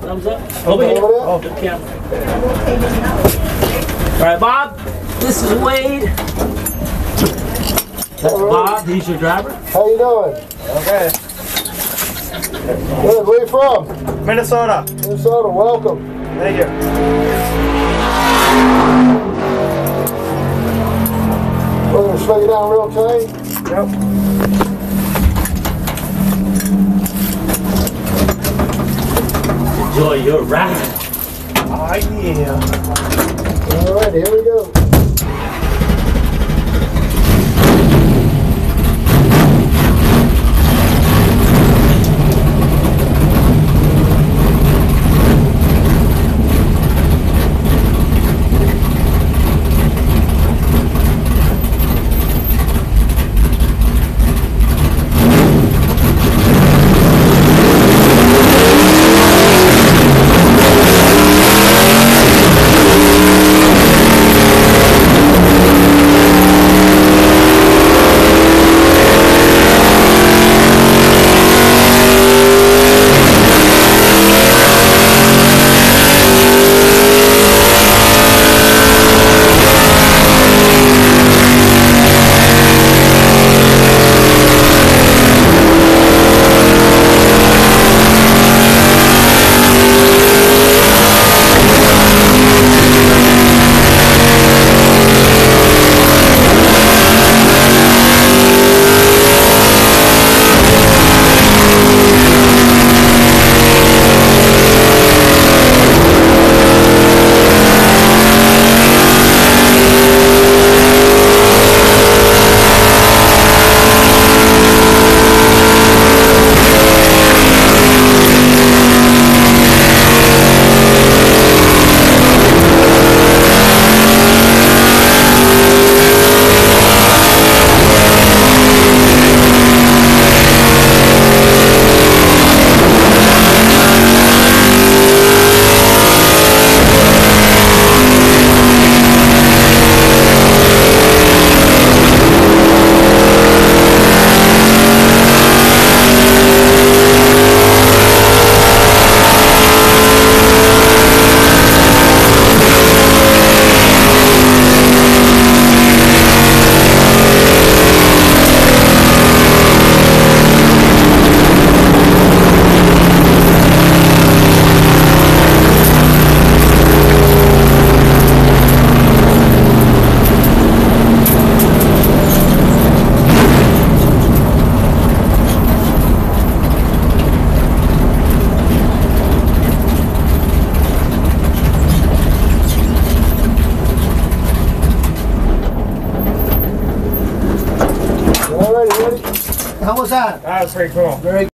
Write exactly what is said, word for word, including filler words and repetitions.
Thumbs up. Over here. Oh, good camera. All right, Bob. This is Wade. That's Bob. He's your driver. How you doing? Okay. Good. Where you from? Minnesota. Minnesota. Welcome. Thank you. We're going to swing it down real tight. Yep. Enjoy your ride. Oh, yeah. All right, here we go. How was that? That was pretty cool. Very